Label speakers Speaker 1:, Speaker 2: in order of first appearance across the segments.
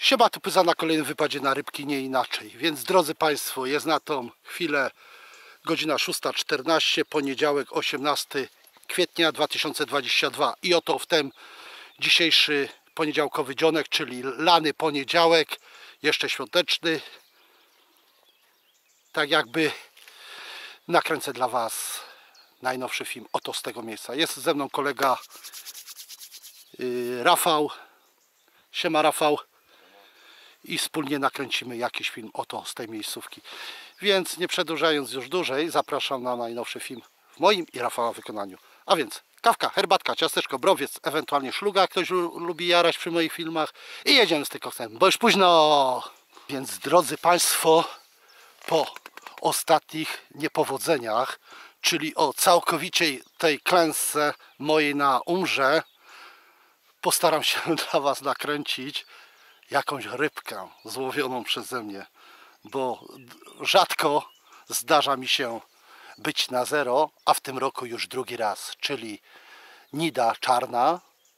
Speaker 1: Siema, tu Pyza na kolejnym wypadzie na rybki, nie inaczej. Więc drodzy Państwo, jest na tą chwilę godzina 6:14, poniedziałek 18 kwietnia 2022 i oto w ten dzisiejszy poniedziałkowy dzionek, czyli lany poniedziałek, jeszcze świąteczny. Tak jakby nakręcę dla Was najnowszy film oto z tego miejsca. Jest ze mną kolega Rafał. Siema Rafał. I wspólnie nakręcimy jakiś film oto z tej miejscówki. Więc nie przedłużając już dłużej, zapraszam na najnowszy film w moim i Rafała wykonaniu. A więc kawka, herbatka, ciasteczko, browiec, ewentualnie szluga, jak ktoś lubi jarać przy moich filmach. I jedziemy z tym koksem, bo już późno. Więc drodzy Państwo, po ostatnich niepowodzeniach, czyli o całkowicie tej klęsce mojej na umrze, postaram się dla Was nakręcić jakąś rybkę złowioną przeze mnie, bo rzadko zdarza mi się być na zero, a w tym roku już drugi raz, czyli nida czarna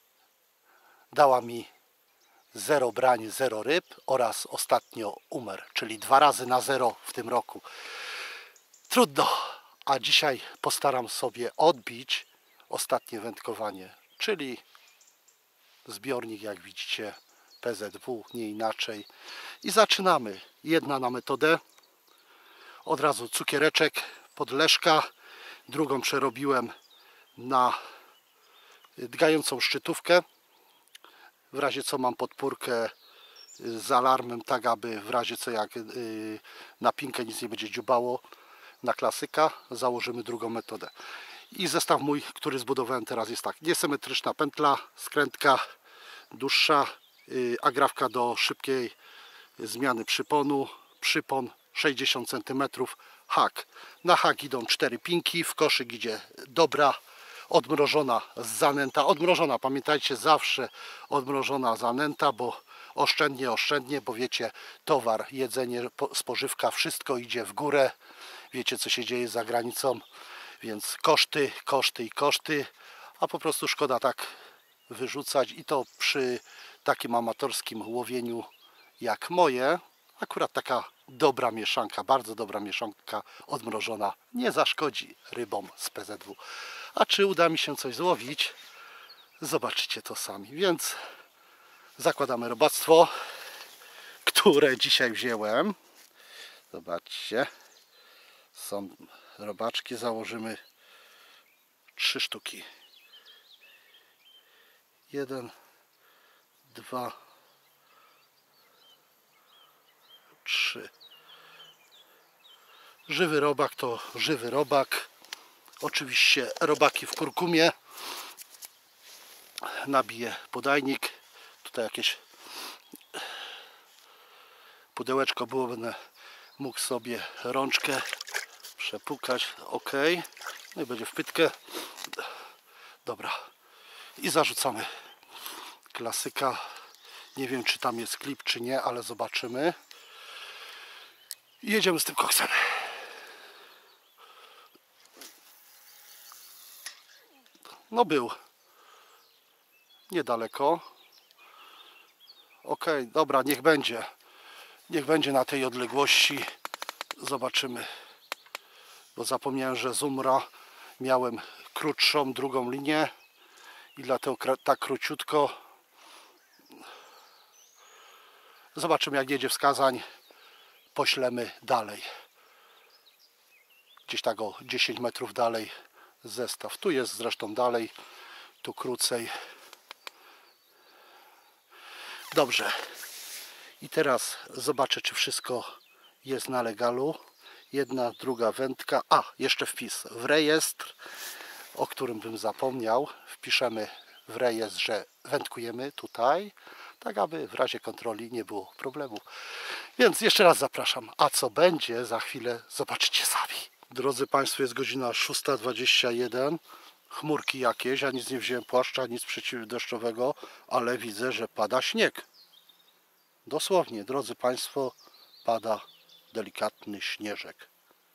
Speaker 1: dała mi 0 brań, 0 ryb oraz ostatnio umer, czyli 2 razy na 0 w tym roku. Trudno, a dzisiaj postaram sobie odbić ostatnie wędkowanie, czyli zbiornik, jak widzicie, PZW, nie inaczej. I zaczynamy. Jedna na metodę. Od razu cukiereczek pod leszka. Drugą przerobiłem na dgającą szczytówkę. W razie co mam podpórkę z alarmem, tak aby w razie co jak na pinkę nic nie będzie dziubało. Na klasyka założymy drugą metodę. I zestaw mój, który zbudowałem teraz, jest tak. Niesymetryczna pętla, skrętka dłuższa, agrafka do szybkiej zmiany przyponu, przypon 60 cm, hak. Na hak idą 4 pinki, w koszyk idzie dobra odmrożona zanęta. Odmrożona, pamiętajcie, zawsze odmrożona zanęta, bo oszczędnie, bo wiecie, towar, jedzenie, spożywka, wszystko idzie w górę. Wiecie, co się dzieje za granicą, więc koszty, a po prostu szkoda tak wyrzucać i to przy takim amatorskim łowieniu jak moje. Akurat taka dobra mieszanka, bardzo dobra mieszanka odmrożona nie zaszkodzi rybom z PZW. A czy uda mi się coś złowić? Zobaczycie to sami. Więc zakładamy robactwo, które dzisiaj wziąłem. Zobaczcie, są robaczki, założymy 3 sztuki. 1, 2, 3. Żywy robak to żywy robak. Oczywiście robaki w kurkumie. Nabiję podajnik. Tutaj jakieś pudełeczko było, będę mógł sobie rączkę przepukać. Ok. No i będzie w pytkę. Dobra. I zarzucamy klasyka. Nie wiem, czy tam jest klip, czy nie, ale zobaczymy. I jedziemy z tym koksem. No był. Niedaleko. Ok, dobra, niech będzie. Niech będzie na tej odległości. Zobaczymy. Bo zapomniałem, że z umra miałem krótszą drugą linię. I dlatego tak króciutko. Zobaczymy, jak jedzie wskazań. Poślemy dalej. Gdzieś tak o 10 metrów dalej zestaw. Tu jest zresztą dalej. Tu krócej. Dobrze. I teraz zobaczę, czy wszystko jest na legalu. Jedna, druga wędka. A, jeszcze wpis w rejestr, o którym bym zapomniał. Wpiszemy w rejestr, że wędkujemy tutaj, tak aby w razie kontroli nie było problemu. Więc jeszcze raz zapraszam. A co będzie za chwilę, zobaczycie sami. Drodzy Państwo, jest godzina 6:21. Chmurki jakieś, ja nic nie wziąłem płaszcza, nic przeciwdeszczowego, ale widzę, że pada śnieg. Dosłownie, drodzy Państwo, pada delikatny śnieżek.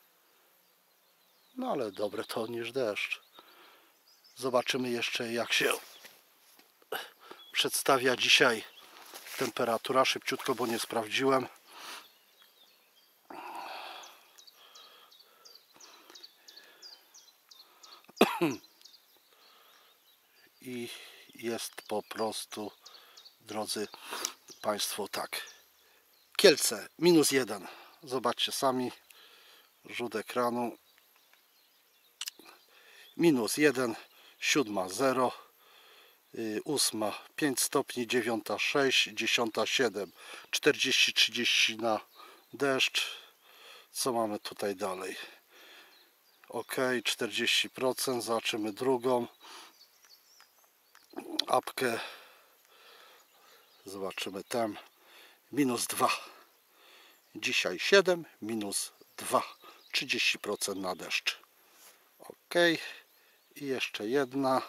Speaker 1: No ale dobre to niż deszcz. Zobaczymy jeszcze, jak się przedstawia dzisiaj temperatura, szybciutko, bo nie sprawdziłem. I jest po prostu, drodzy Państwo, tak. Kielce -1. Zobaczcie sami. Rzut ekranu. -1. 7 0. 8 5 stopni, 9 6, 10 7. 40-30 na deszcz. Co mamy tutaj dalej? Ok, 40%. Zobaczymy drugą apkę. Zobaczymy tam. -2. Dzisiaj 7, -2. 30% na deszcz. Ok. I jeszcze jedna.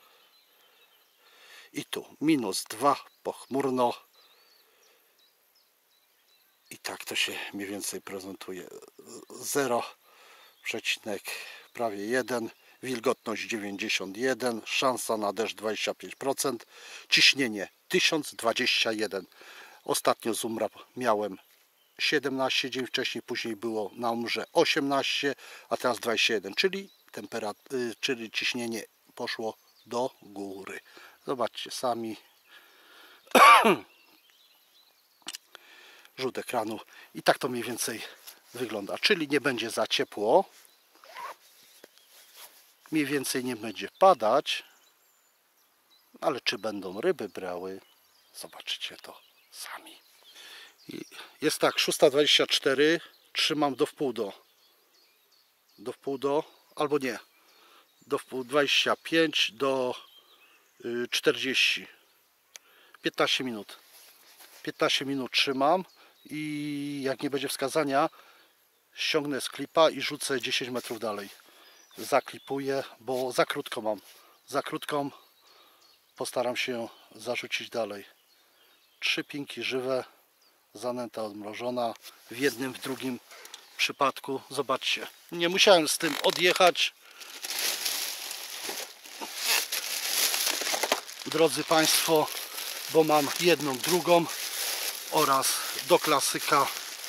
Speaker 1: I tu -2, pochmurno. I tak to się mniej więcej prezentuje. 0, prawie 1. Wilgotność 91. Szansa na deszcz 25%. Ciśnienie 1021. Ostatnio z Umra miałem 17 dzień wcześniej, później było na Umrze 18, a teraz 21, czyli ciśnienie poszło do góry. Zobaczcie sami. Rzut ekranu i tak to mniej więcej wygląda, czyli nie będzie za ciepło, mniej więcej nie będzie padać, ale czy będą ryby brały, zobaczycie to sami. I jest tak, 6:24, trzymam do wpół do, albo nie, do wpół 25 do 40, 15 minut. 15 minut trzymam i jak nie będzie wskazania, ściągnę z klipa i rzucę 10 metrów dalej. Zaklipuję, bo za krótko mam. Za krótką postaram się zarzucić dalej. 3 pinki żywe, zanęta odmrożona. W jednym, w drugim przypadku. Zobaczcie, nie musiałem z tym odjechać. Drodzy Państwo, bo mam jedną, drugą oraz do klasyka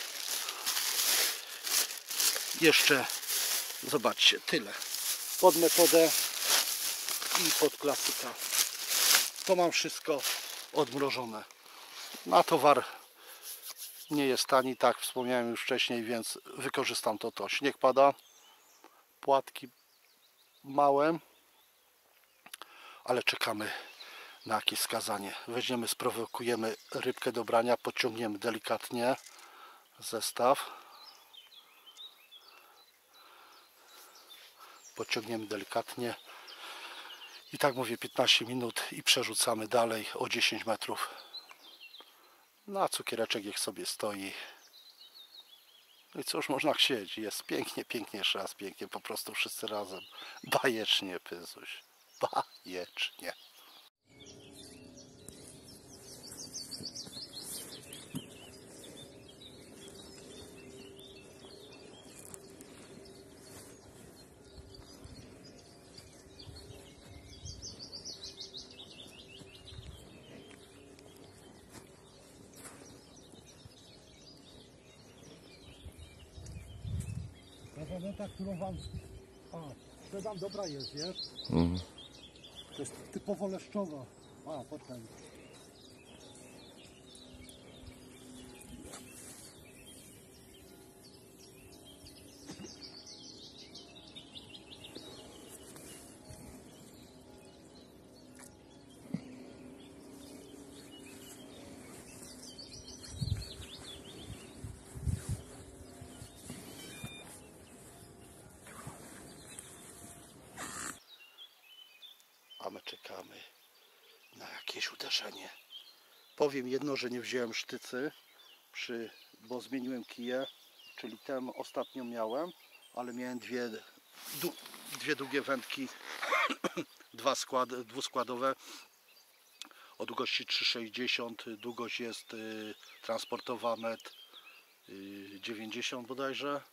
Speaker 1: jeszcze, zobaczcie, tyle. Pod metodę i pod klasyka. To mam wszystko odmrożone. Na towar nie jest tani, tak wspomniałem już wcześniej, więc wykorzystam to. Śnieg pada, płatki małe, ale czekamy na jakieś skazanie. Weźmiemy, sprowokujemy rybkę do brania, podciągniemy delikatnie zestaw. Podciągniemy delikatnie i tak mówię, 15 minut i przerzucamy dalej o 10 metrów. No a cukiereczek niech sobie stoi. No i cóż można chcieć, jest pięknie, pięknie, jeszcze raz pięknie, po prostu wszyscy razem. Bajecznie, Pyzuś, bajecznie. Ta zanęta, którą wam sprzedam, dobra jest, wiesz? To jest typowo leszczowa. Poczekaj. A my czekamy na jakieś uderzenie. Powiem jedno, że nie wziąłem sztycy, bo zmieniłem kije, czyli tę ostatnio miałem, ale miałem dwie długie wędki, dwuskładowe o długości 3,60, długość jest transportowa 1,90 m bodajże,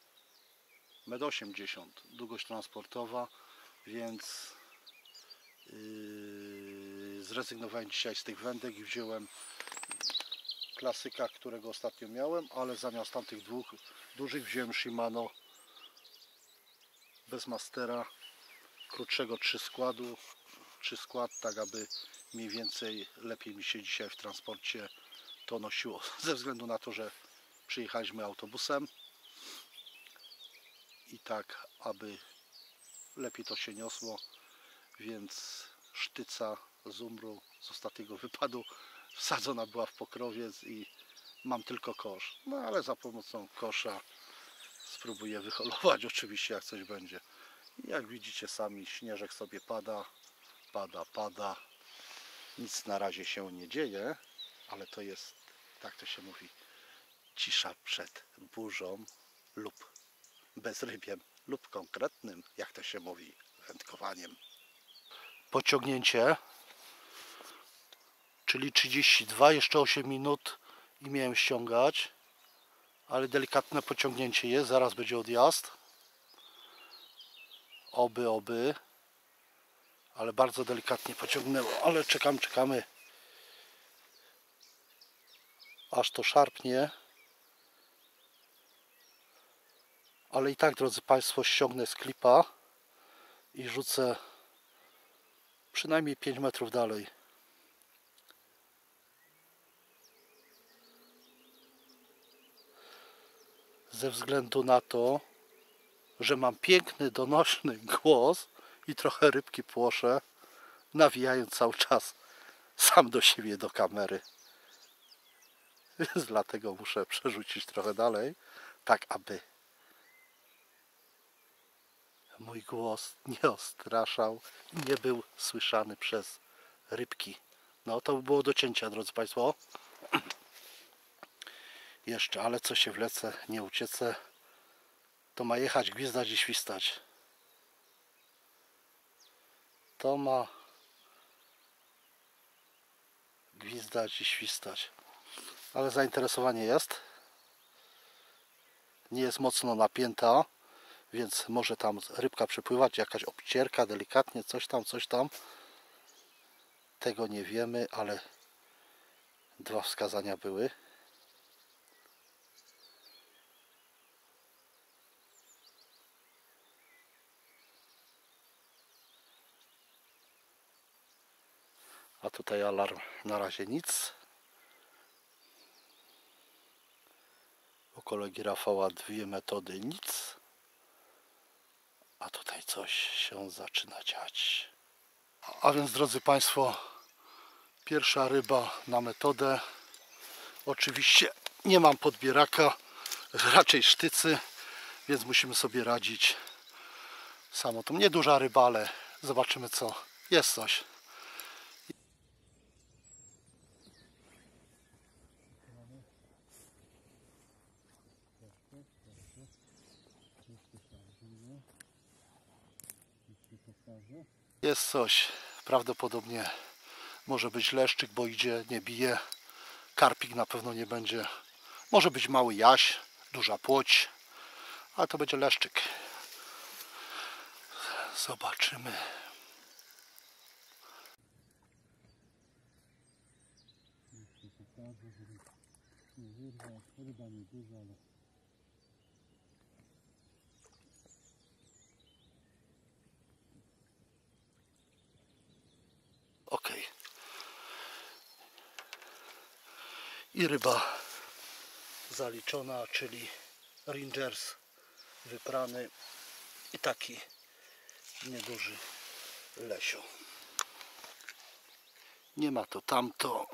Speaker 1: 1,80 m długość transportowa, więc zrezygnowałem dzisiaj z tych wędek i wziąłem klasyka, którego ostatnio miałem, ale zamiast tamtych dwóch dużych wziąłem Shimano bez mastera, krótszego 3 skład, tak aby mniej więcej lepiej mi się dzisiaj w transporcie to nosiło, ze względu na to, że przyjechaliśmy autobusem i tak aby lepiej to się niosło, więc sztyca z Umbru z ostatniego wypadu wsadzona była w pokrowiec i mam tylko kosz, no ale za pomocą kosza spróbuję wyholować oczywiście, jak coś będzie. I jak widzicie sami, śnieżek sobie pada, nic na razie się nie dzieje, ale to jest, tak to się mówi, cisza przed burzą lub bezrybiem lub konkretnym, jak to się mówi, wędkowaniem. Pociągnięcie, czyli 32, jeszcze 8 minut i miałem ściągać, ale delikatne pociągnięcie jest, zaraz będzie odjazd. Oby, ale bardzo delikatnie pociągnęło, ale czekamy, aż to szarpnie. Ale i tak, drodzy Państwo, ściągnę z klipa i rzucę przynajmniej 5 metrów dalej. Ze względu na to, że mam piękny, donośny głos i trochę rybki płoszę, nawijając cały czas sam do siebie, do kamery. Więc dlatego muszę przerzucić trochę dalej, tak aby mój głos nie ostraszał i nie był słyszany przez rybki. No to by było do cięcia, drodzy Państwo. Jeszcze, ale co się wlecę, nie uciecę. To ma jechać, gwizdać i świstać. To ma gwizdać i świstać. Ale zainteresowanie jest. Nie jest mocno napięta, więc może tam rybka przepływać, jakaś obcierka delikatnie, coś tam. Tego nie wiemy, ale dwa wskazania były. A tutaj alarm, na razie nic. U kolegi Rafała 2 metody, nic. A tutaj coś się zaczyna dziać. A więc, drodzy Państwo, pierwsza ryba na metodę. Oczywiście nie mam podbieraka, raczej sztycy, więc musimy sobie radzić samotą. Nieduża ryba, ale zobaczymy, co jest. Coś. Jest coś, prawdopodobnie może być leszczyk, bo idzie, nie bije. Karpik na pewno nie będzie. Może być mały jaś, duża płoć, ale to będzie leszczyk. Zobaczymy. Ok. I ryba zaliczona, czyli Rangers wyprany i taki nieduży lesio. Nie ma to tamto,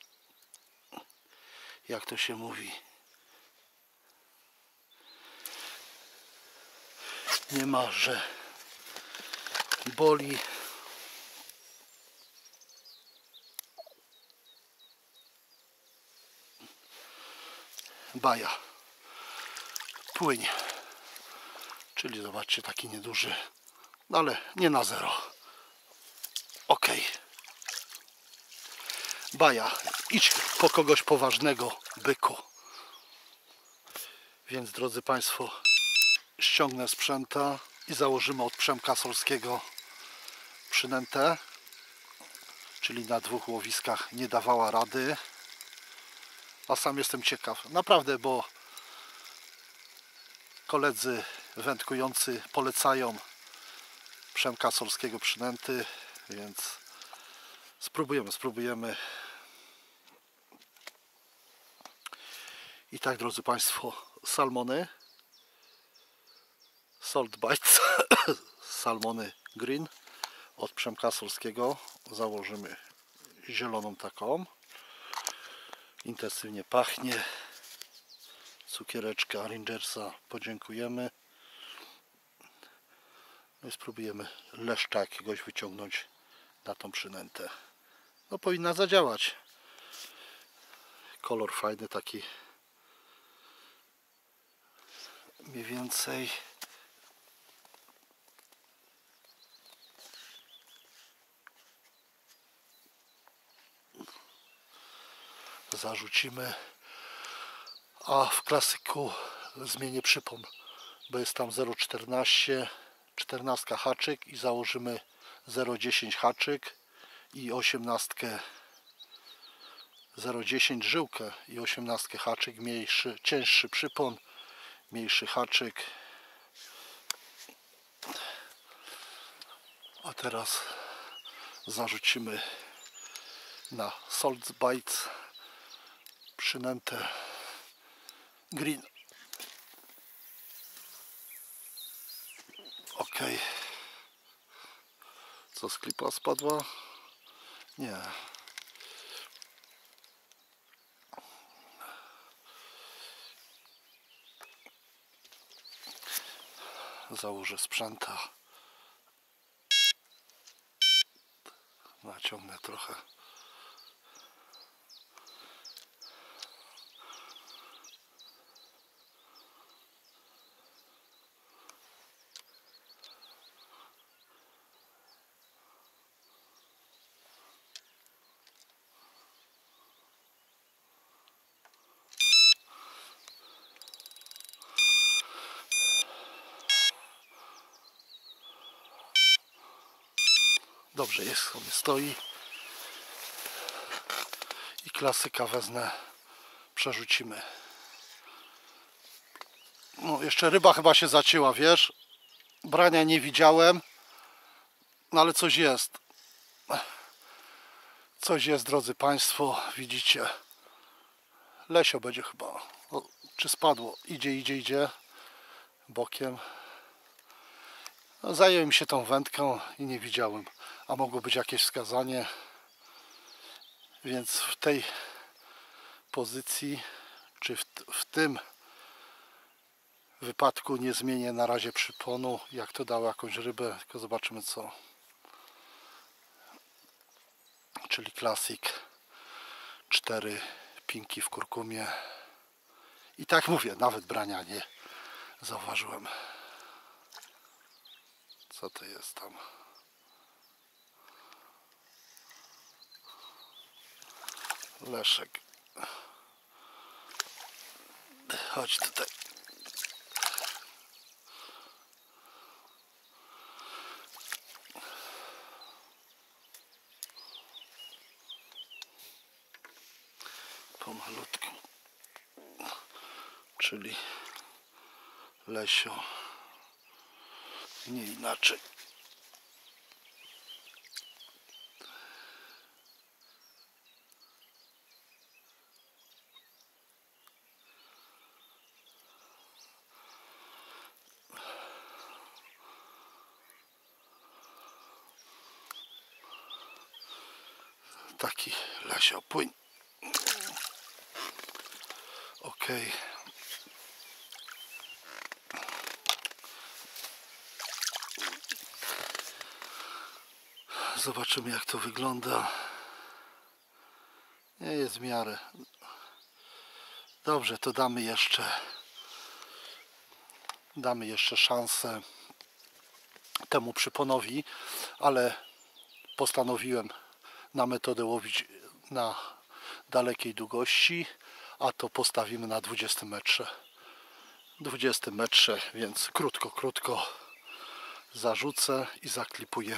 Speaker 1: jak to się mówi. Nie ma, że boli. Baja, płyń, czyli zobaczcie, taki nieduży, ale nie na zero. Ok, baja, idź po kogoś poważnego, byku. Więc, drodzy Państwo, ściągnę sprzęta i założymy od Przemka Solskiego przynętę, czyli na 2 łowiskach nie dawała rady. a sam jestem ciekaw. Naprawdę, bo koledzy wędkujący polecają Przemka Solskiego przynęty, więc spróbujemy. I tak, drodzy Państwo, salmony, Salt Bites, salmony green od Przemka Solskiego. Założymy zieloną taką, intensywnie pachnie, cukiereczka Rangersa, podziękujemy. No i spróbujemy leszcza jakiegoś wyciągnąć na tą przynętę. No powinna zadziałać. Kolor fajny taki, mniej więcej. Zarzucimy, a w klasyku zmienię przypon, bo jest tam 0,14, 14 haczyk i założymy 0,10 haczyk i 18 0,10 żyłkę i 18 haczyk, mniejszy, cięższy przypon, mniejszy haczyk. A teraz zarzucimy na Salt Bites przynętę green. Ok. Co, z klipa spadła? Nie. Założę sprzęta. Naciągnę trochę. Dobrze jest, sobie stoi. I klasyka wezmę, przerzucimy. No jeszcze ryba chyba się zacięła, wiesz? Brania nie widziałem, no ale coś jest. Coś jest, drodzy Państwo, widzicie. Lesio będzie chyba. O, czy spadło? Idzie bokiem. No, zająłem się tą wędką i nie widziałem. A mogło być jakieś wskazanie. Więc w tej pozycji, czy w tym wypadku nie zmienię na razie przyponu. Jak to dało jakąś rybę, tylko zobaczymy co. Czyli klasik. 4 pinki w kurkumie. I tak mówię, nawet brania nie zauważyłem. Co to jest tam? Leszek. Chodź tutaj. Pomalutku. Czyli Lesio. Nie inaczej. Taki Lesio, płyń. Ok. Zobaczymy jak to wygląda. Nie jest w miarę. Dobrze, to damy jeszcze szansę temu przyponowi, ale postanowiłem na metodę łowić na dalekiej długości, a to postawimy na 20 metrze. 20 metrze, więc krótko zarzucę i zaklipuję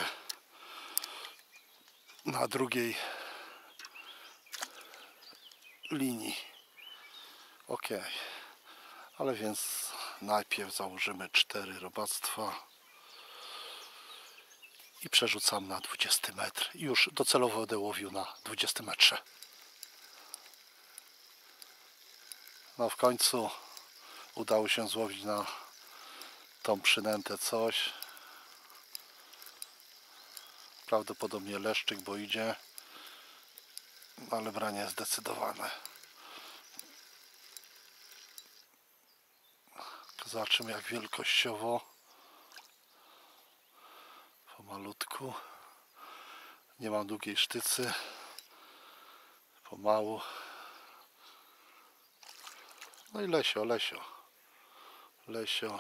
Speaker 1: na drugiej linii. Ok, ale więc najpierw założymy 4 robactwa i przerzucam na 20 metr. Już docelowo będę łowił na 20 metrze. No w końcu udało się złowić na tą przynętę coś. Prawdopodobnie leszczyk, bo idzie, ale branie jest zdecydowane. Zobaczymy jak wielkościowo. Pomalutku. Nie mam długiej sztycy. Pomału. No i lesio, lesio. Lesio.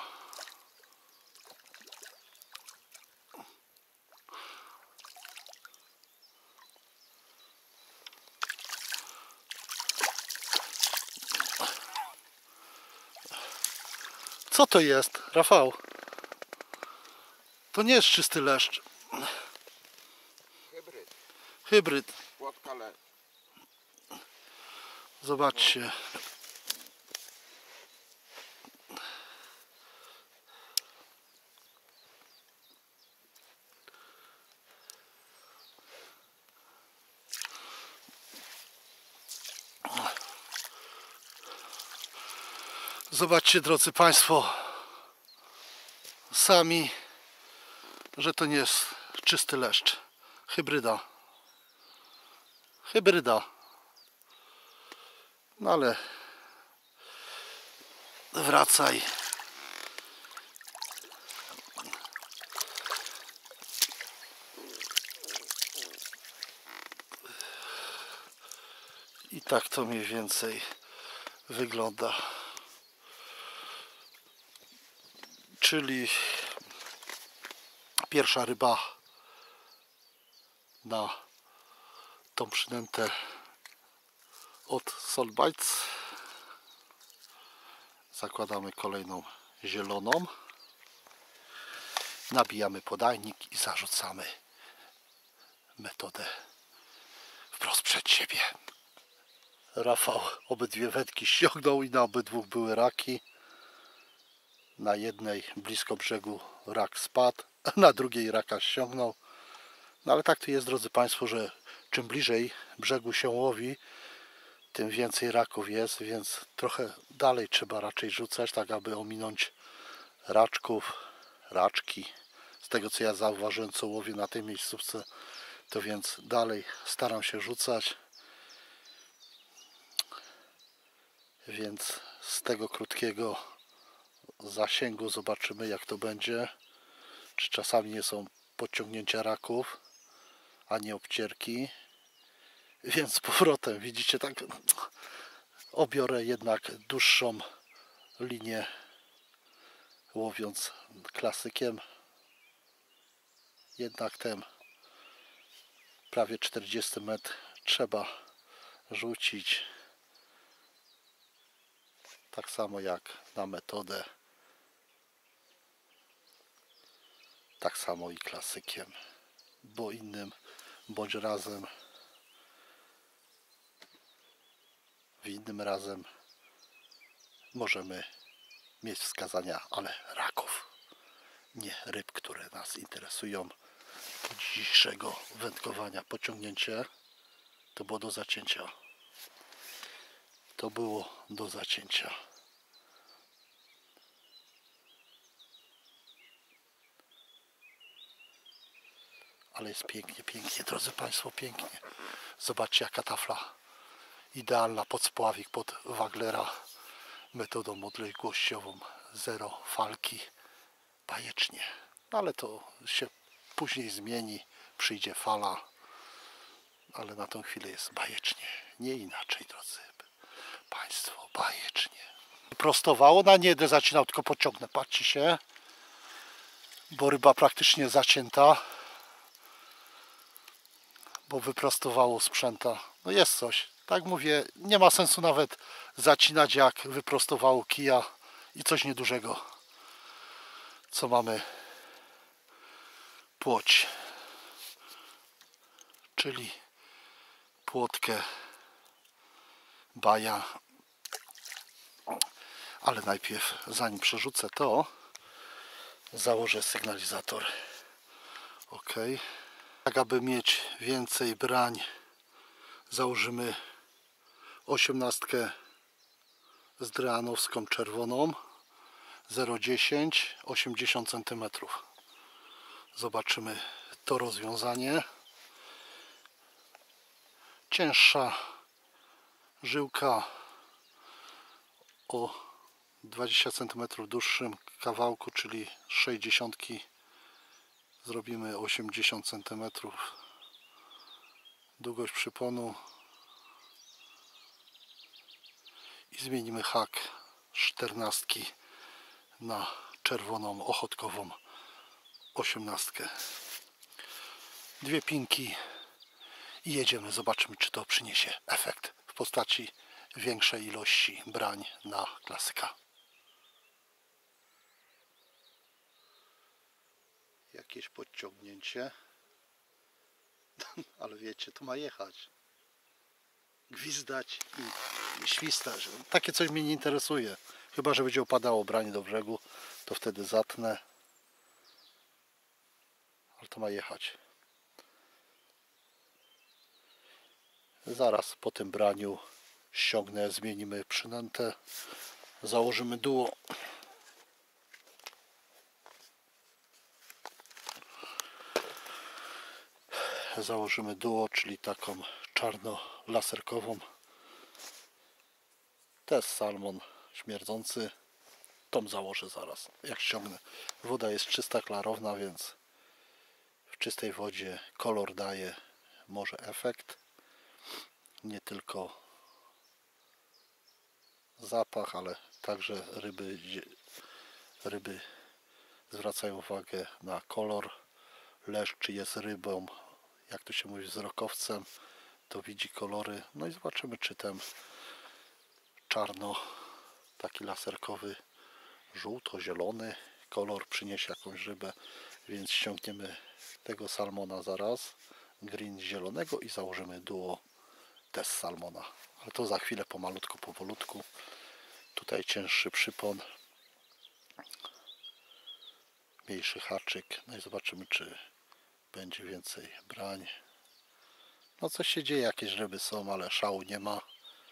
Speaker 1: Co to jest, Rafał? To nie jest czysty leszcz.
Speaker 2: Hybryd.
Speaker 1: Hybryd.
Speaker 2: Płotka le.
Speaker 1: Zobaczcie. Zobaczcie, drodzy Państwo, sami, że to nie jest czysty leszcz. Hybryda. Hybryda. No ale wracaj. I tak to mniej więcej wygląda. Czyli pierwsza ryba na tą przynętę od Salt Bites. Zakładamy kolejną zieloną. Nabijamy podajnik i zarzucamy metodę wprost przed siebie. Rafał obydwie wędki ściągnął i na obydwu były raki. Na jednej blisko brzegu rak spadł, a na drugiej raka ściągnął. No ale tak to jest, drodzy Państwo, że czym bliżej brzegu się łowi, tym więcej raków jest, więc trochę dalej trzeba raczej rzucać, tak aby ominąć raczków, raczki. Z tego co ja zauważyłem, co łowię na tej miejscówce, to więc dalej staram się rzucać. Więc z tego krótkiego zasięgu zobaczymy jak to będzie. Czy czasami nie są podciągnięcia raków, a nie obcierki. Więc z powrotem, widzicie, tak obiorę jednak dłuższą linię, łowiąc klasykiem. Jednak ten prawie 40 metrów trzeba rzucić. Tak samo jak na metodę. Tak samo i klasykiem. Bo innym bądź razem w innym razem możemy mieć wskazania, ale raków, nie ryb, które nas interesują. Dzisiejszego wędkowania pociągnięcie to było do zacięcia. To było do zacięcia. Ale jest pięknie, pięknie, drodzy Państwo, pięknie. Zobaczcie jaka tafla idealna pod spławik, pod waglera, metodą odległościową, zero falki, bajecznie. Ale to się później zmieni, przyjdzie fala, ale na tą chwilę jest bajecznie, nie inaczej, drodzy Państwo, bajecznie. Prostowało, na nie będę zacinał, tylko pociągnę, patrzcie się, bo ryba praktycznie zacięta, bo wyprostowało sprzęta. No jest coś, tak mówię, nie ma sensu nawet zacinać jak wyprostowało kija i coś niedużego, co mamy płoć, czyli płotkę baja Ale najpierw, zanim przerzucę to, założę sygnalizator. Ok. Tak, aby mieć więcej brań, założymy 18 z dreanowską czerwoną 0,10, 80 cm. Zobaczymy to rozwiązanie. Cięższa żyłka o 20 cm dłuższym kawałku, czyli 60, zrobimy 80 cm długość przyponu i zmienimy hak 14 na czerwoną ochotkową 18. Dwie pinki i jedziemy, zobaczymy, czy to przyniesie efekt w postaci większej ilości brań na klasyka. Jakieś podciągnięcie, ale wiecie, to ma jechać, gwizdać i świstać. Takie coś mnie nie interesuje, chyba że będzie opadało branie do brzegu, to wtedy zatnę, ale to ma jechać. Zaraz po tym braniu ściągnę, zmienimy przynętę, założymy duo. Założymy duo, czyli taką czarno-laserkową. Test salmon śmierdzący. Tą założę zaraz, jak ściągnę. Woda jest czysta, klarowna, więc w czystej wodzie kolor daje może efekt. Nie tylko zapach, ale także ryby zwracają uwagę na kolor. Leszcz jest rybą, jak to się mówi, wzrokowcem, to widzi kolory. No i zobaczymy, czy ten czarno, taki laserkowy, żółto-zielony kolor przyniesie jakąś rybę, więc ściągniemy tego salmona zaraz, green zielonego i założymy duo test salmona. Ale to za chwilę, pomalutku, powolutku. Tutaj cięższy przypon, mniejszy haczyk, no i zobaczymy, czy będzie więcej brań. No coś się dzieje, jakieś ryby są, ale szału nie ma.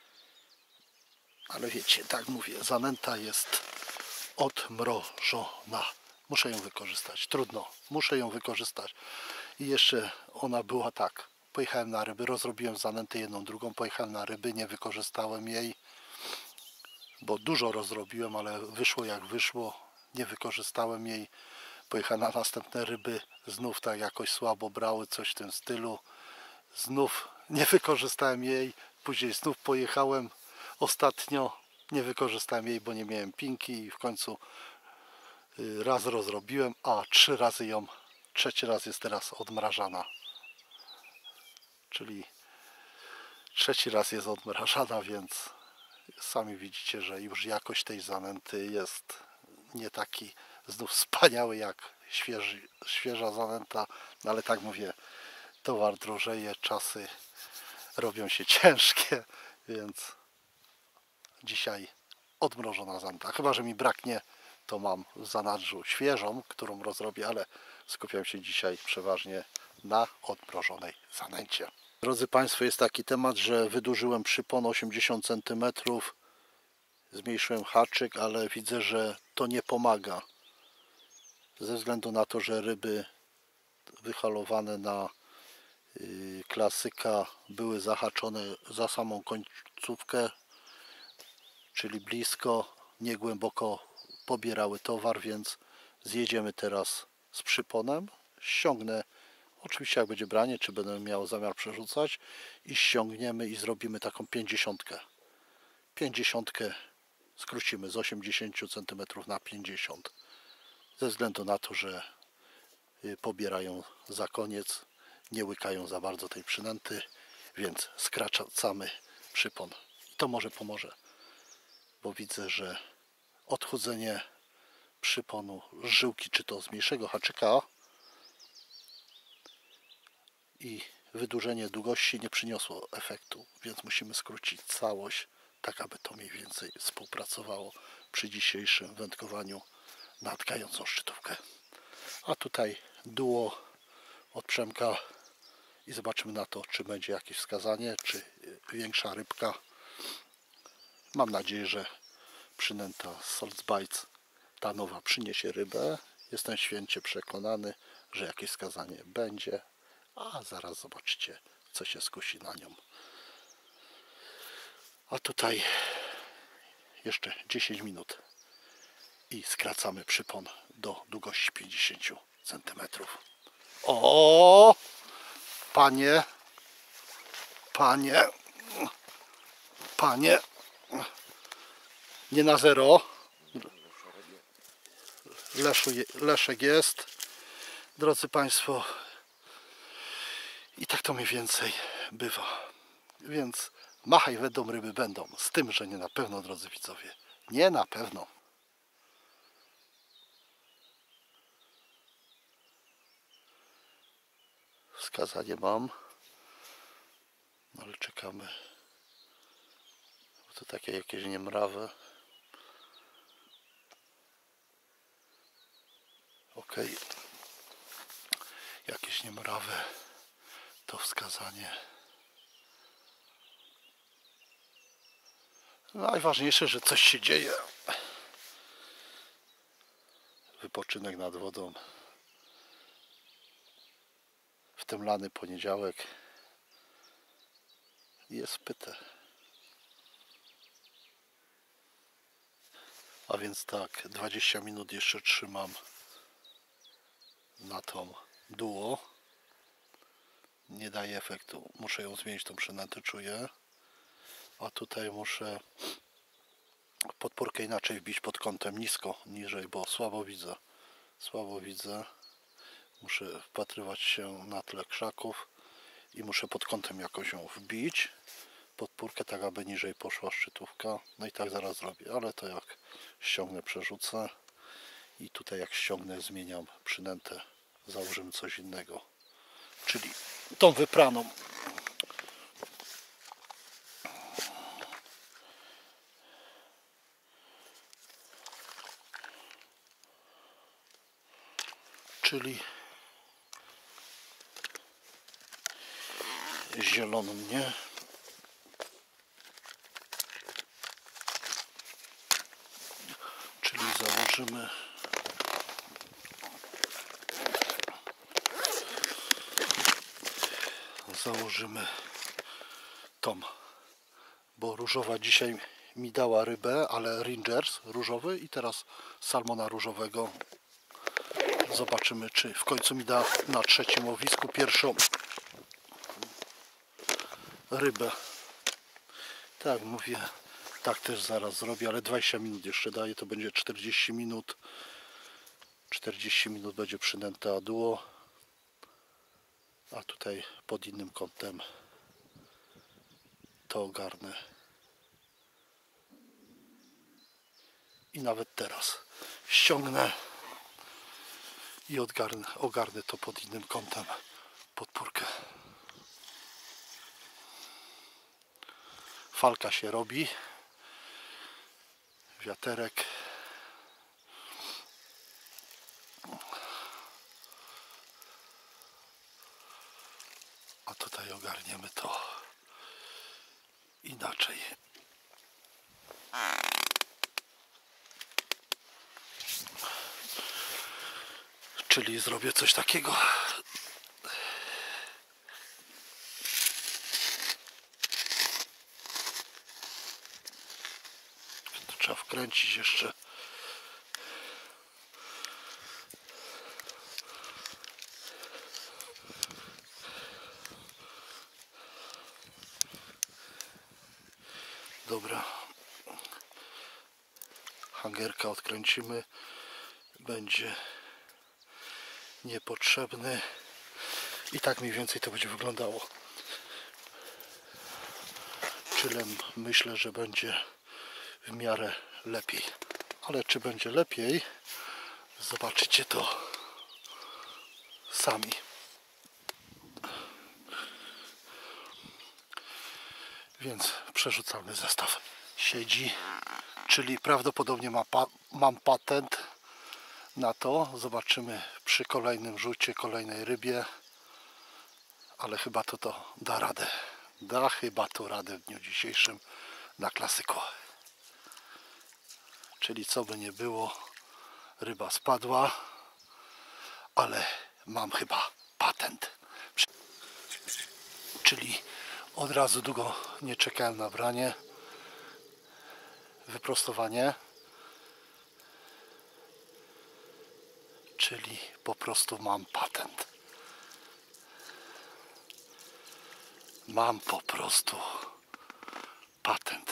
Speaker 1: Ale wiecie, tak mówię, zanęta jest odmrożona. Muszę ją wykorzystać, trudno, muszę ją wykorzystać. I jeszcze ona była tak, pojechałem na ryby, rozrobiłem zanętę jedną, drugą, pojechałem na ryby, nie wykorzystałem jej, bo dużo rozrobiłem, ale wyszło jak wyszło, nie wykorzystałem jej. Pojechałem na następne ryby, znów tak jakoś słabo brały, coś w tym stylu. Znów nie wykorzystałem jej, później znów pojechałem ostatnio, nie wykorzystałem jej, bo nie miałem pinki i w końcu raz rozrobiłem, a 3 razy ją, trzeci raz jest teraz odmrażana. Czyli trzeci raz jest odmrażana, więc sami widzicie, że już jakość tej zanęty jest nie taki znów wspaniały jak świeża zanęta, no ale tak mówię, towar drożeje, czasy robią się ciężkie, więc dzisiaj odmrożona zanęta. Chyba że mi braknie, to mam w zanadrzu świeżą, którą rozrobię, ale skupiam się dzisiaj przeważnie na odmrożonej zanęcie. Drodzy Państwo, jest taki temat, że wydłużyłem przypon 80 cm, zmniejszyłem haczyk, ale widzę, że to nie pomaga. Ze względu na to, że ryby wyhalowane na klasyka były zahaczone za samą końcówkę, czyli blisko, nie głęboko pobierały towar, więc zjedziemy teraz z przyponem, ściągnę, oczywiście jak będzie branie, czy będę miał zamiar przerzucać, i ściągniemy i zrobimy taką 50. 50 skrócimy z 80 cm na 50, ze względu na to, że pobierają za koniec, nie łykają za bardzo tej przynęty, więc skracamy przypon. I to może pomoże, bo widzę, że odchodzenie przyponu z żyłki, czy to z mniejszego haczyka, i wydłużenie długości nie przyniosło efektu, więc musimy skrócić całość, tak aby to mniej więcej współpracowało. przy dzisiejszym wędkowaniu na tkającą szczytówkę. A tutaj duo od Przemka i zobaczymy na to, czy będzie jakieś wskazanie, czy większa rybka. Mam nadzieję, że przynęta Salt Bites, ta nowa, przyniesie rybę. Jestem święcie przekonany, że jakieś wskazanie będzie, a zaraz zobaczycie, co się skusi na nią. A tutaj jeszcze 10 minut i skracamy przypon do długości 50 cm. O, panie, panie, panie, nie na zero. Leszek jest, drodzy Państwo, i tak to mniej więcej bywa. Więc machaj będą, ryby będą, z tym, że nie na pewno, drodzy widzowie, nie na pewno. Wskazanie mam, ale czekamy. To takie jakieś niemrawe. Ok, jakieś niemrawe to wskazanie. Najważniejsze, że coś się dzieje. Wypoczynek nad wodą w ten lany poniedziałek jest pyte. A więc tak, 20 minut jeszcze trzymam na tą duo. Nie daje efektu. Muszę ją zmienić, tą przynętę, czuję. A tutaj muszę podpórkę inaczej wbić pod kątem, nisko, niżej, bo słabo widzę. Słabo widzę. Muszę wpatrywać się na tle krzaków i muszę pod kątem jakoś ją wbić. Podpórkę tak, aby niżej poszła szczytówka. No i tak zaraz zrobię, ale to jak ściągnę, przerzucę. I tutaj jak ściągnę, zmieniam przynętę. Założymy coś innego. Czyli tą wypraną. Czyli zieloną, nie? Czyli założymy tą, bo różowa dzisiaj mi dała rybę, ale Ringers różowy i teraz salmona różowego. Zobaczymy, czy w końcu mi da na trzecim łowisku pierwszą rybę. Tak mówię, tak też zaraz zrobię, ale 20 minut jeszcze daję, to będzie 40 minut. 40 minut będzie przynęta duo, a tutaj pod innym kątem to ogarnę. I nawet teraz ściągnę i ogarnę to pod innym kątem, podpórkę. Falka się robi, wiaterek. A tutaj ogarniemy to inaczej. Czyli zrobię coś takiego. To trzeba wkręcić jeszcze. Dobra. Hangerka odkręcimy. Będzie niepotrzebny. I tak mniej więcej to będzie wyglądało. Czyli myślę, że będzie w miarę lepiej. Ale czy będzie lepiej, zobaczycie to sami. Więc przerzucamy zestaw. Siedzi, Czyli prawdopodobnie mam patent na to. Zobaczymy przy kolejnym rzucie, kolejnej rybie. Ale chyba to da radę. Da chyba to radę w dniu dzisiejszym na klasyku. Czyli co by nie było, ryba spadła, ale mam chyba patent. Czyli od razu długo nie czekałem na branie. Wyprostowanie. Czyli po prostu mam patent. Mam po prostu patent.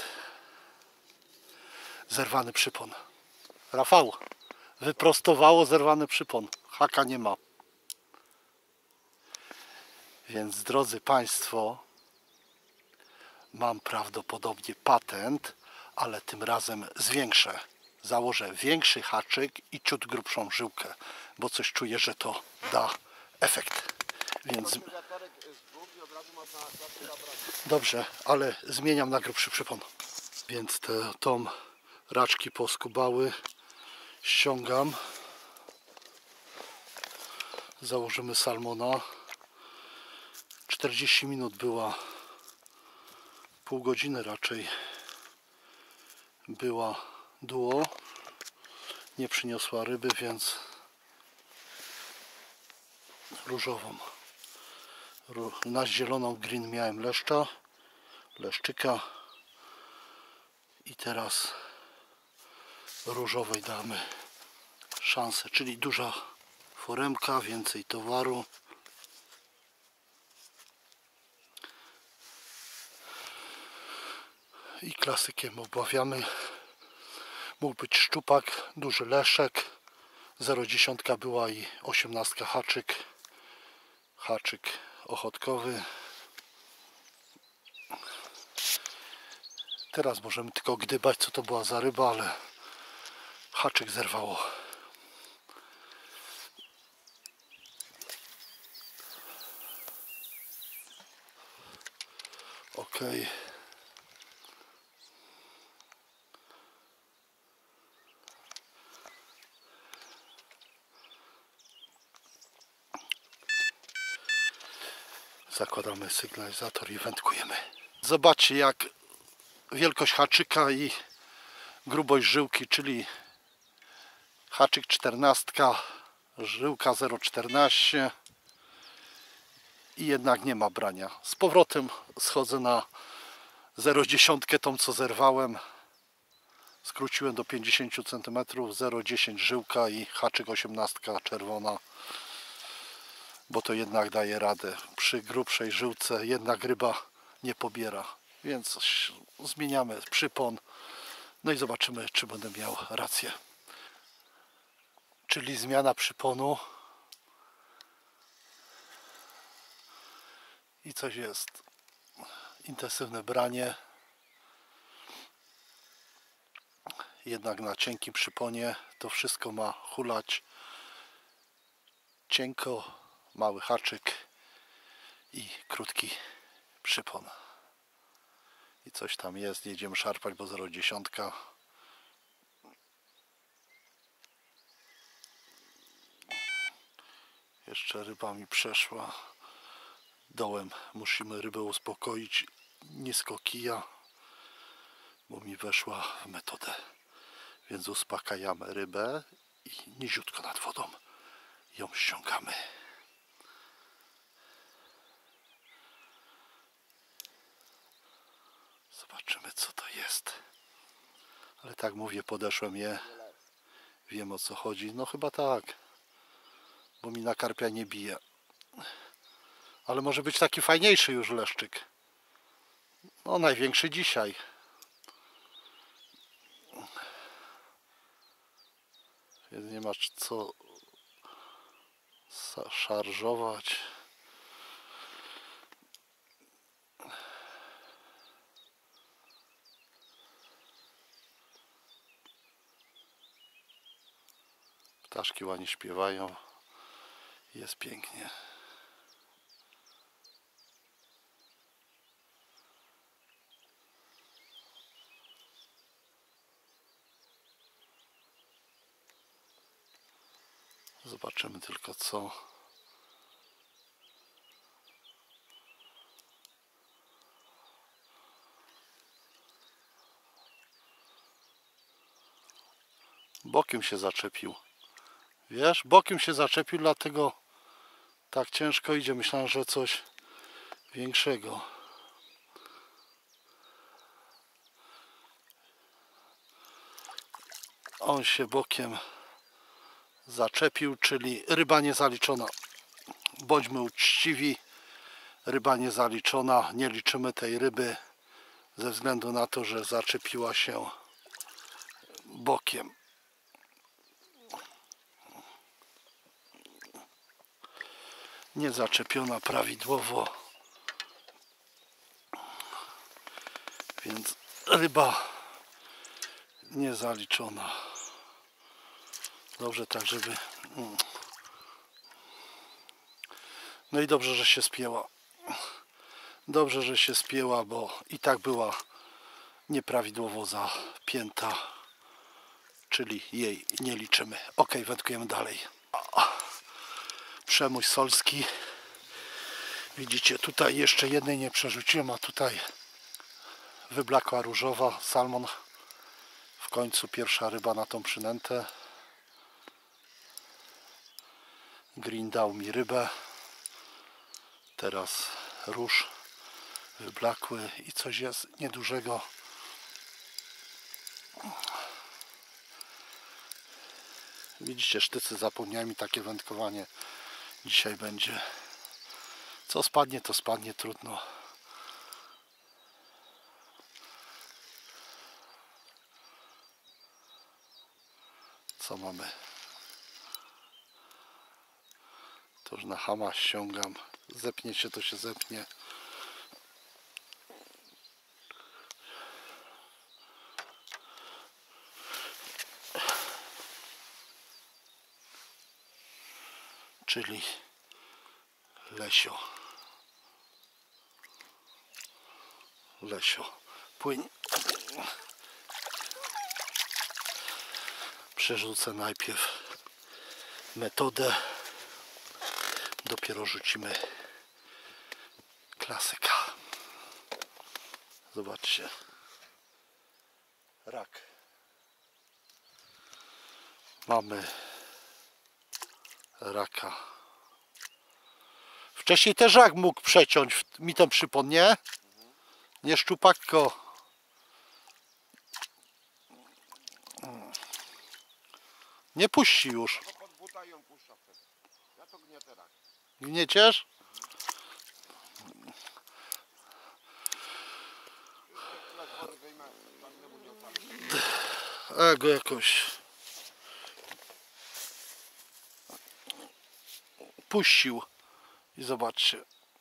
Speaker 1: Zerwany przypon. Rafał, wyprostowało zerwany przypon. Haka nie ma. Więc drodzy Państwo, mam prawdopodobnie patent, ale tym razem zwiększę. Założę większy haczyk i ciut grubszą żyłkę, bo coś czuję, że to da efekt. Więc dobrze, ale zmieniam na grubszy przypon. Więc tą raczki poskubały ściągam. Założymy salmona. 40 minut była, pół godziny raczej była duo. Nie przyniosła ryby, więc różową. Na zieloną green miałem leszczyka i teraz różowej damy szansę, czyli duża foremka, więcej towaru. I klasykiem obawiamy. Mógł być szczupak, duży leszek, 0,10 była i 18 haczyk ochotkowy. Teraz możemy tylko gdybać, co to była za ryba, ale haczyk zerwało. Ok. Zakładamy sygnalizator i wędkujemy. Zobaczcie, jak wielkość haczyka i grubość żyłki, czyli haczyk 14, żyłka 0,14 i jednak nie ma brania. Z powrotem schodzę na 0,10, tą co zerwałem. Skróciłem do 50 cm, 0,10 żyłka i haczyk 18 czerwona, bo to jednak daje radę. Przy grubszej żyłce jednak ryba nie pobiera, więc zmieniamy przypon. No i zobaczymy, czy będę miał rację. Czyli zmiana przyponu. I coś jest. Intensywne branie. Jednak na cienkim przyponie to wszystko ma hulać cienko, mały haczyk i krótki przypon. I coś tam jest, nie jedziemy szarpać, bo 0,10. Jeszcze ryba mi przeszła. Dołem musimy rybę uspokoić nisko kija, bo mi weszła w metodę. Więc uspokajamy rybę i niziutko nad wodą ją ściągamy. Zobaczymy, co to jest. Ale tak mówię, podeszłem je. Wiem, o co chodzi. No chyba tak. Bo mi na karpia nie bije. Ale może być taki fajniejszy już leszczyk. No największy dzisiaj. Więc nie masz co szarżować. Ptaszki ładnie śpiewają. Jest pięknie. Zobaczymy tylko co. Bokiem się zaczepił. Wiesz, bokiem się zaczepił, dlatego tak ciężko idzie. Myślałem, że coś większego. On się bokiem zaczepił, czyli ryba niezaliczona. Bądźmy uczciwi, ryba niezaliczona. Nie liczymy tej ryby ze względu na to, że zaczepiła się bokiem. Nie zaczepiona prawidłowo, więc ryba niezaliczona. Dobrze, tak żeby... No i dobrze, że się spięła. Dobrze, że się spięła, bo i tak była nieprawidłowo zapięta, czyli jej nie liczymy. Ok, wędkujemy dalej. Przemój solski. Widzicie, tutaj jeszcze jednej nie przerzuciłem, a tutaj wyblakła różowa, salmon. W końcu pierwsza ryba na tą przynętę. Green dał mi rybę. Teraz róż wyblakły i coś jest niedużego. Widzicie, sztycy zapomniałem i takie wędkowanie dzisiaj będzie. Co spadnie, to spadnie, trudno. Co mamy? To już na hama ściągam. Zepnie się, to się zepnie. Czyli Lesio. Lesio, płyń. Przerzucę najpierw metodę. Dopiero rzucimy klasyka. Zobaczcie. Rak. Mamy raka. Wcześniej też rak mógł przeciąć. Mi to przypomnie. Nie szczupak, tylko nie puści już. Gnieciesz? Go jakoś puścił i zobaczcie,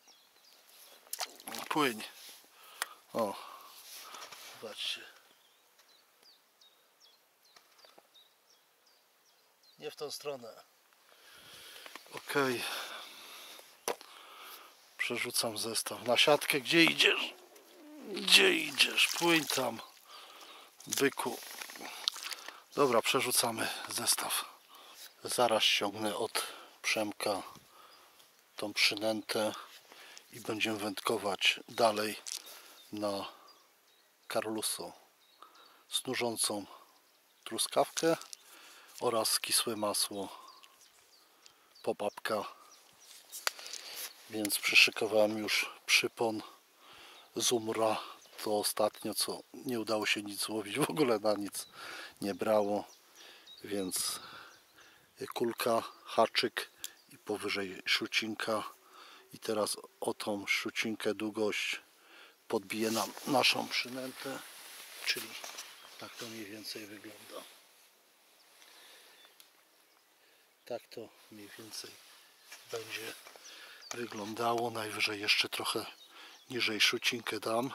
Speaker 1: płyń. O, zobaczcie. Nie w tą stronę. Ok, przerzucam zestaw na siatkę. Gdzie idziesz? Gdzie idziesz? Płyń tam, byku. Dobra, przerzucamy zestaw. Zaraz ściągnę od Przemka tą przynętę i będziemy wędkować dalej na Carluso. Snużącą truskawkę oraz kisłe masło popapka. Więc przyszykowałem już przypon Zumra. To ostatnio, co nie udało się nic złowić, w ogóle na nic nie brało, więc kulka, haczyk i powyżej szucinka. I teraz o tą szucinkę długość podbije nam naszą przynętę, czyli tak to mniej więcej wygląda. Tak to mniej więcej będzie wyglądało. Najwyżej jeszcze trochę niżej szucinkę dam.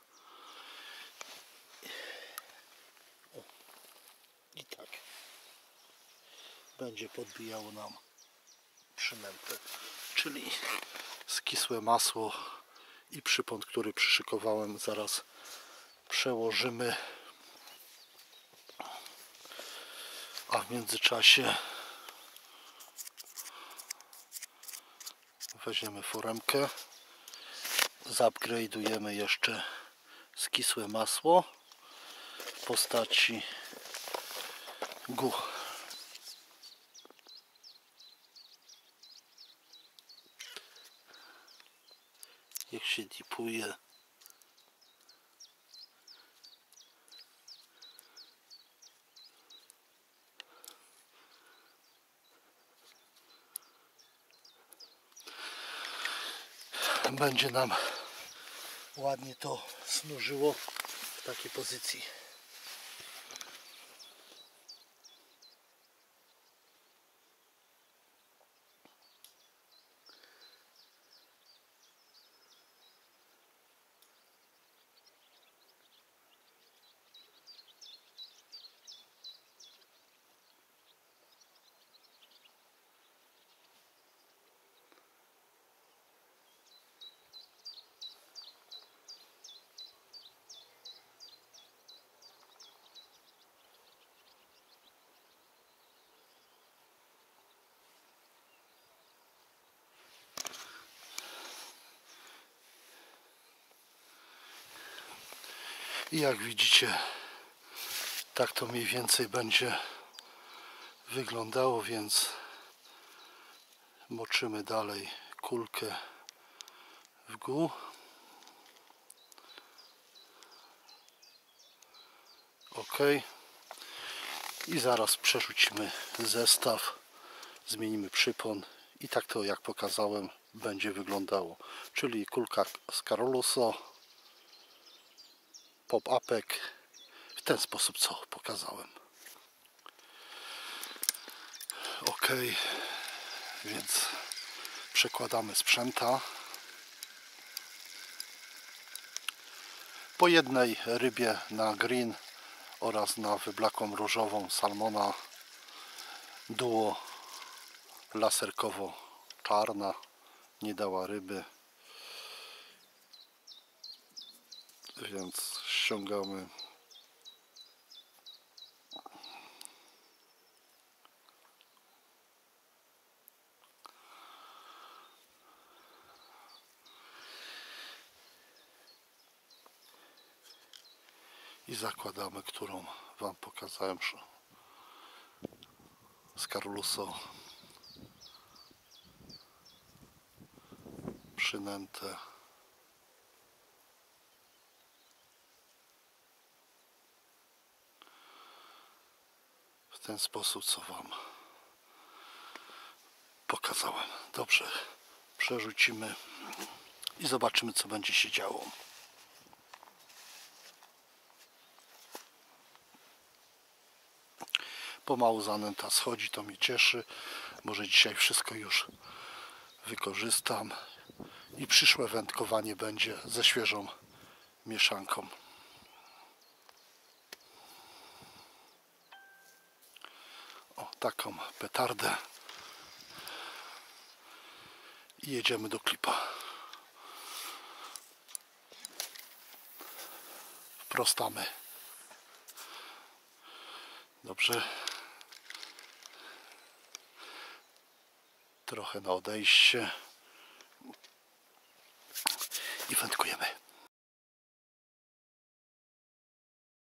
Speaker 1: O, i tak będzie podbijało nam przynętę, czyli skisłe masło i przypon, który przyszykowałem, zaraz przełożymy, a w międzyczasie Weźmiemy foremkę, zupgrade'ujemy jeszcze skisłe masło w postaci GU. Niech się dipuje. Będzie nam ładnie to snużyło w takiej pozycji. I jak widzicie, tak to mniej więcej będzie wyglądało, więc moczymy dalej kulkę w GU. OK. I zaraz przerzucimy zestaw, zmienimy przypon i tak to, jak pokazałem, będzie wyglądało. Czyli kulka Scaroruso, pop-upek w ten sposób, co pokazałem. OK, więc przekładamy sprzęta. Po jednej rybie na green oraz na wyblakłą różową salmona duo laserkowo-czarna nie dała ryby, więc ściągamy i zakładamy, którą Wam pokazałem, Scaroruso przynętę. W ten sposób, co Wam pokazałem. Dobrze, przerzucimy i zobaczymy, co będzie się działo. Pomału zanęta schodzi, to mnie cieszy. Może dzisiaj wszystko już wykorzystam i przyszłe wędkowanie będzie ze świeżą mieszanką. O, taką petardę i jedziemy do klipa. Wprostamy. Dobrze. Trochę na odejście i wędkujemy.